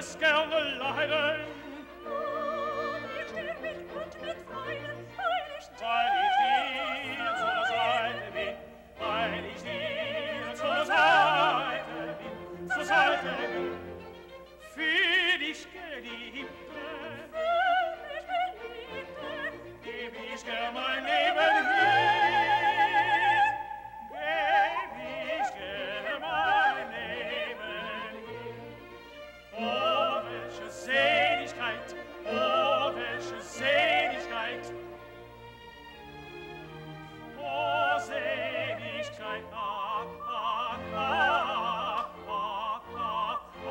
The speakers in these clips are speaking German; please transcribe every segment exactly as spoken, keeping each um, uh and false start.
es gerne leiden. Oh, ich steh mich und mit Freuden, weil ich Weil ich dir zur Seite bin, weil ich dir zur Seite bin, zur Seite bin, für dich Geliebte, für mich Geliebte, geb ich gern mein Leben hin, geb ich gern mein Leben hin. Oh, welche Seligkeit, oh, welche Seligkeit, oh, Seligkeit, ah, ah, ah, ah, ah, ah,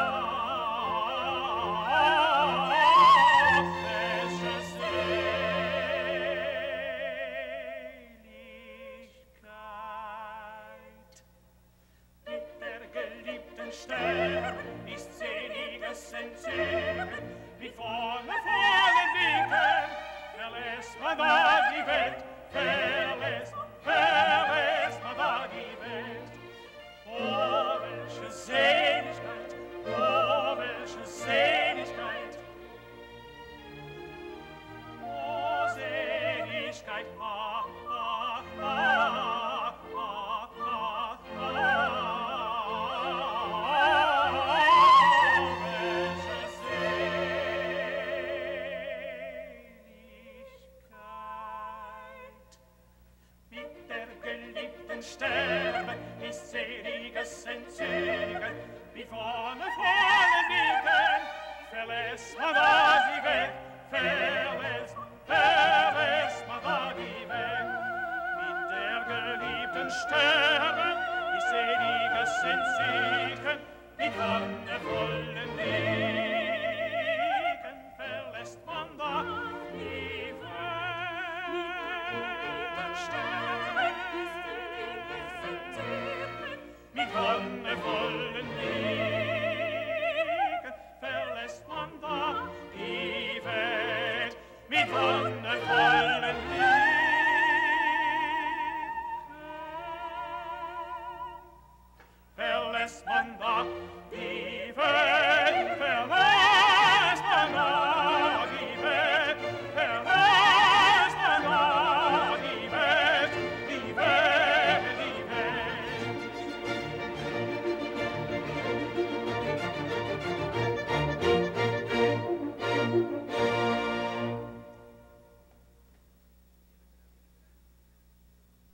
welche Seligkeit. Mit der geliebten Stern ist seliges Entzücken, mit vorne vollen Blicken verlässt man da die Welt, verlässt, verlässt man da die Welt. Oh, welche Seligkeit, oh, welche Seligkeit, oh, Seligkeit, ah, ah, ah, ah, ah, ah, welche Seligkeit. Mit der geliebten Sterbe ist seliges Entzücken, wie vorne vollen Blicken verlässt man da die Welt, verlässt, verlässt man da die Welt. Mit der geliebten Sterbe ist seliges Entzücken, wie vorne vollen Blicken